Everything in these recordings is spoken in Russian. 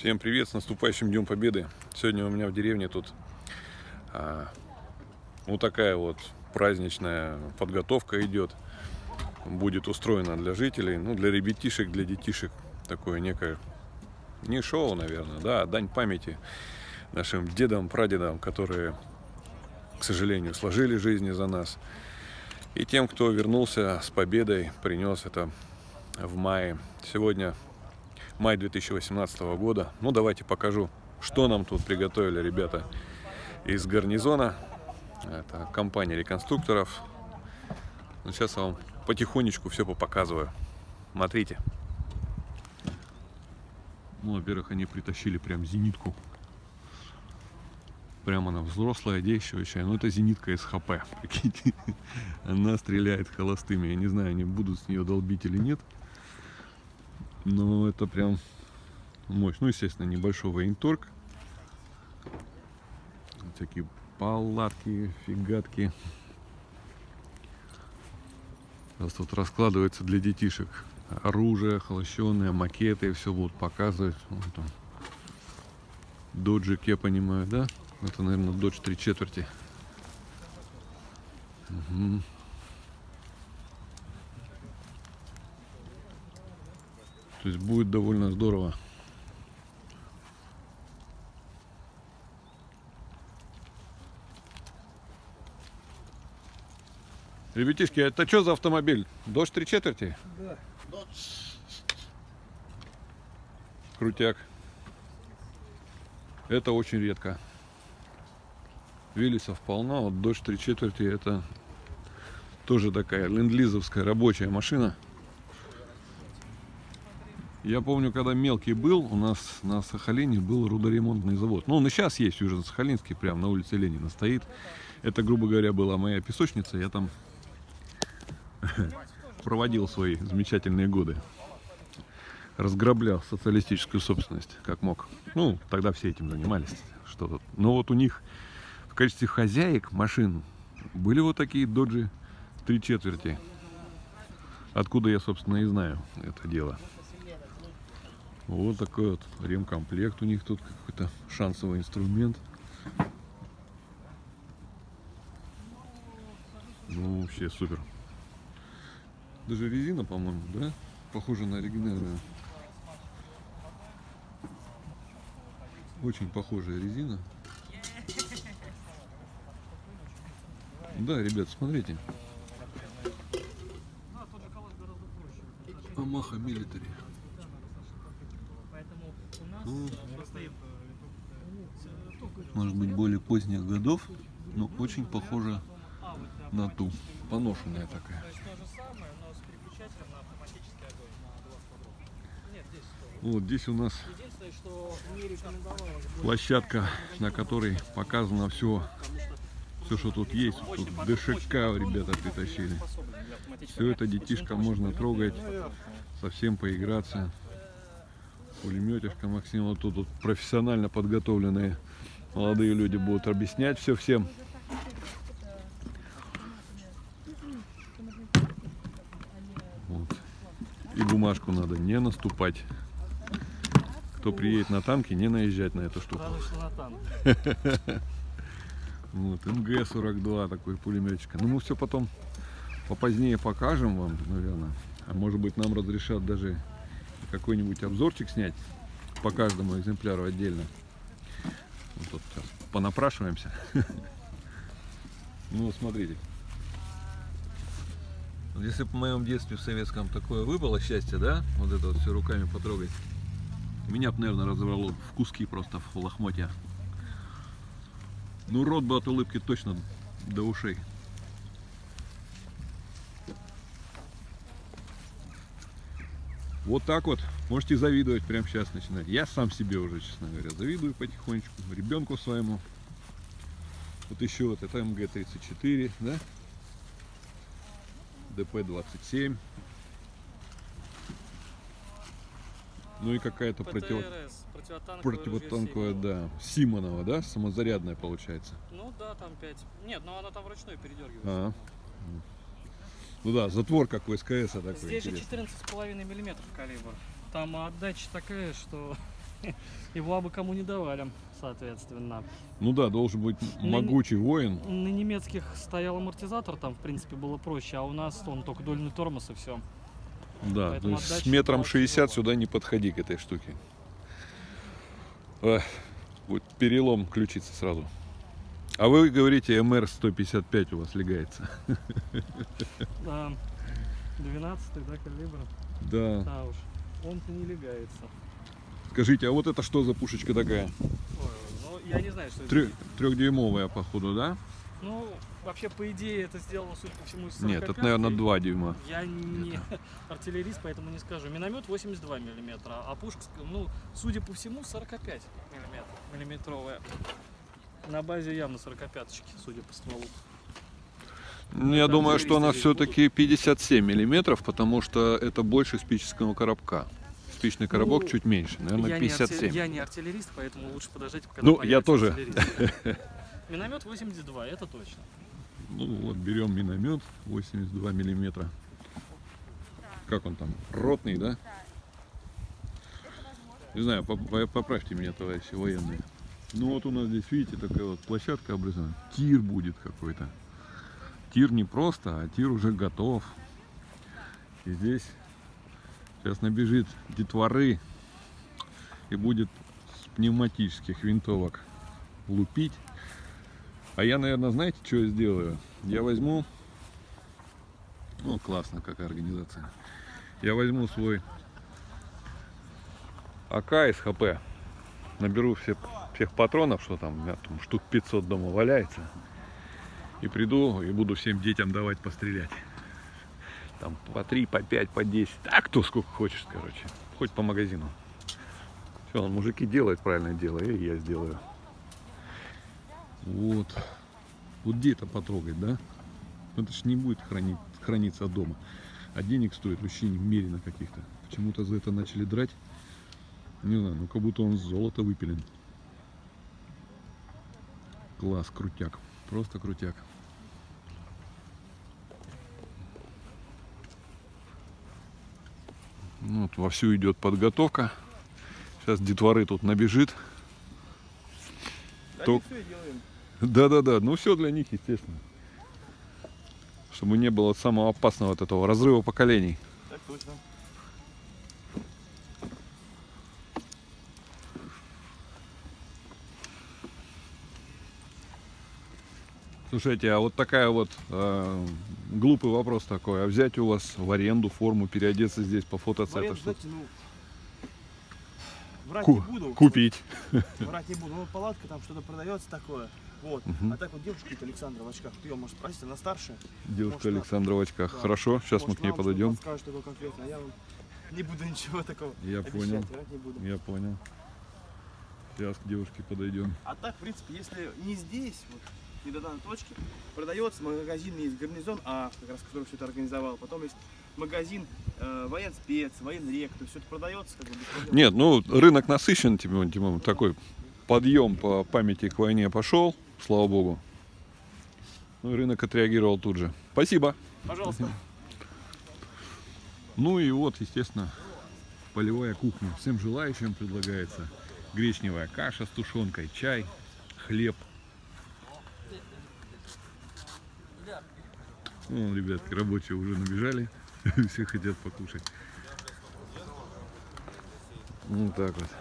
Всем привет, с наступающим Днем Победы. Сегодня у меня в деревне тут вот такая вот праздничная подготовка идет. Будет устроена для жителей, ну для ребятишек, для детишек. Такое некое, не шоу, наверное, да, дань памяти нашим дедам, прадедам, которые, к сожалению, сложили жизни за нас. И тем, кто вернулся с победой, принес это в мае. Сегодня май 2018 года. Ну, давайте покажу, что нам тут приготовили ребята из гарнизона. Это компания реконструкторов. Ну, сейчас я вам потихонечку все показываю. Смотрите. Ну, во-первых, они притащили прям зенитку. Прямо она взрослая, действующая. Ну, это зенитка СХП. Прикиньте. Она стреляет холостыми. Я не знаю, они будут с нее долбить или нет. Но это прям мощь. Ну, естественно, небольшой военторг. Всякие палатки, фигатки. Сейчас тут раскладывается для детишек оружие, холощенные, макеты. Все будут показывать. Вон там доджик, я понимаю, да? Это, наверное, додж 3/4. Угу. То есть будет довольно здорово. Ребятишки, это что за автомобиль? Додж 3/4? Да. Крутяк. Это очень редко. Виллисов полно, вот Dodge 3/4 это тоже такая ленд-лизовская рабочая машина. Я помню, когда мелкий был, у нас на Сахалине был рудоремонтный завод. Ну, он и сейчас есть уже на Сахалинске, прямо на улице Ленина стоит. Это, грубо говоря, была моя песочница. Я там проводил свои замечательные годы. Разграблял социалистическую собственность, как мог. Ну, тогда все этим занимались. Что тут. Но вот у них в качестве хозяек машин были вот такие доджи 3/4. Откуда я, собственно, и знаю это дело. Вот такой вот ремкомплект у них тут, какой-то шансовый инструмент. Ну, вообще супер. Даже резина, по-моему, да? Похожа на оригинальную. Очень похожая резина. Да, ребят, смотрите. Yamaha Military. Ну, может быть, более поздних годов, но очень похожа на ту. Поношенная такая. Вот здесь у нас площадка, на которой показано все, что тут есть. Тут ДШК ребята притащили. Все это детишкам можно трогать, совсем поиграться. Пулеметишка Максим. Вот тут профессионально подготовленные молодые люди будут объяснять все всем. Вот. И бумажку надо не наступать. Кто приедет на танке, не наезжать на эту штуку. Вот, МГ-42 такой пулеметчик. Ну, мы все потом попозднее покажем вам, наверное. А может быть, нам разрешат даже какой-нибудь обзорчик снять по каждому экземпляру отдельно. Вот тут сейчас понапрашиваемся. Ну, смотрите. Если бы в моем детстве в советском такое выпало счастье, да, вот это вот все руками потрогать, меня бы, наверное, разорвало в куски просто, в лохмотья. Ну, рот бы от улыбки точно до ушей. Вот так вот. Можете завидовать прямо сейчас начинать. Я сам себе уже, честно говоря, завидую потихонечку. Ребенку своему. Вот еще вот это МГ-34, да? ДП-27. Ну и какая-то противотанковая, да. Симонова, да? Самозарядная получается. Ну да, там 5. Нет, но она там вручную передергивается. А. Ну да, затвор как у СКС такой. Здесь же 14,5 мм калибр. Там отдача такая, что Его абы кому не давали, соответственно. Ну да, должен быть могучий воин. На немецких стоял амортизатор, там в принципе было проще, а у нас он только дульный тормоз и все. Да, то Поэтому есть с отдача метром была 60 тяжело. сюда не подходи к этой штуке. Будет перелом ключицы сразу. А вы говорите, МР-155 у вас легается. 12-й, да, калибр? Да. Да уж, он-то не легается. Скажите, а вот это что за пушечка такая? Ой, ну я не знаю, что это. Трехдюймовая, походу, да? Ну, вообще, по идее, это сделано, судя по всему, из 45-ки. Нет, это, наверное, 2 дюйма. Я не артиллерист, поэтому не скажу. Миномет 82 миллиметра, а пушка, ну, судя по всему, 45 миллиметровая. На базе явно 45-очки, судя по стволу. Я думаю, что она артиллеристы все-таки 57 миллиметров, потому что это больше спичечного коробка. Спичный коробок Ну, чуть меньше, наверное, 57. Я не артиллерист, поэтому лучше подождать, пока Ну, появится я тоже. артиллерист. Миномет 82, это точно. Ну вот, берем миномет 82 миллиметра. Как он там? Ротный, да? Не знаю, поправьте меня, товарищи военные. Ну вот у нас здесь, видите, такая вот площадка образована. Тир будет какой-то. Тир не просто, а тир уже готов. И здесь сейчас набежит детворы и будет с пневматических винтовок лупить. А я, наверное, знаете, что я сделаю? Я возьму... Ну, классно, какая организация. Я возьму свой АК из ХП. Наберу всех патронов, что там, у меня там штук 500 дома валяется. И приду и буду всем детям давать пострелять. Там по 3, по 5, по 10. А кто сколько хочешь, короче. Хоть по магазину. Все, мужики делают правильное дело, и я сделаю. Вот. Вот где-то потрогать, да? Это ж не будет храниться дома. А денег стоит вообще немерено каких-то. Почему-то за это начали драть. Не знаю, ну как будто он с золота выпилен. Класс, крутяк. Просто крутяк. Ну, вот вовсю идет подготовка. Сейчас детворы тут набежит. Да, То- все и делаем. Да-да-да, ну все для них, естественно. Чтобы не было самого опасного вот этого разрыва поколений. Так точно. Слушайте, а вот такая вот глупый вопрос такой. А взять у вас в аренду форму, переодеться здесь, пофотаться, это что? Знаете, ну, врать Ку- не буду. Купить. Врать не буду. Ну, палатка, там что-то продается такое. Вот. Мгм. А так вот девушка это Александра в очках. Ты ее можешь спросить, она старше. Девушка Может, Александра в очках. да. Хорошо, сейчас мы Может, к ней вам что-то подойдем. подскажет такое конкретно, а я вам не буду ничего такого Я обещать, понял. врать не буду. Я понял. Сейчас к девушке подойдем. А так, в принципе, если не здесь, вот, не до данной точки, продается магазин есть гарнизон А, как раз который все это организовал. Потом есть магазин военспец, военрек, то есть все это продается как бы без проблем. Нет, ну рынок насыщен, Тимон, такой подъем по памяти к войне пошел, слава богу. Ну и рынок отреагировал тут же. Спасибо. Пожалуйста. Ну и вот, естественно, полевая кухня. Всем желающим предлагается гречневая каша с тушенкой, чай, хлеб. Ну, ребятки, рабочие уже набежали, все хотят покушать. Вот так вот.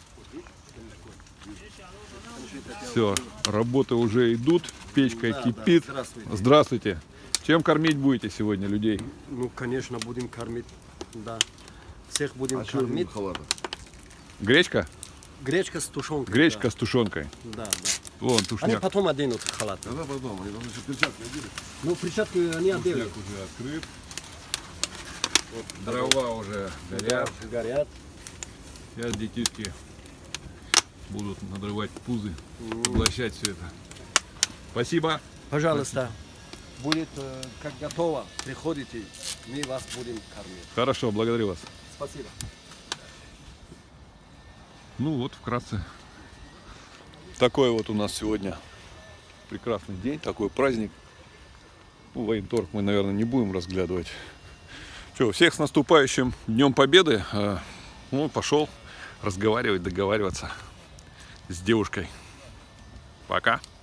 Все, работы уже идут, печка кипит. Здравствуйте. Здравствуйте. Чем кормить будете сегодня людей? Ну, конечно, будем кормить, да. Всех будем кормить. Гречка? Гречка с тушенкой. Гречка с тушенкой. Да, да. Вон Они тушняк. потом оденут халат. Когда потом? Они должны еще перчатки одели. Ну, перчатку они одели. Тушняк уже открыт. Вот дрова уже горят. Горят. Сейчас детишки будут надрывать пузы, поглощать все это. Спасибо. Пожалуйста. Будет, как готово, приходите, мы вас будем кормить. Хорошо, благодарю вас. Спасибо. Ну вот, вкратце. Такой вот у нас сегодня прекрасный день, такой праздник. Ну, военторг мы, наверное, не будем разглядывать. Что, всех с наступающим Днем Победы. Ну, пошел разговаривать, договариваться с девушкой. Пока.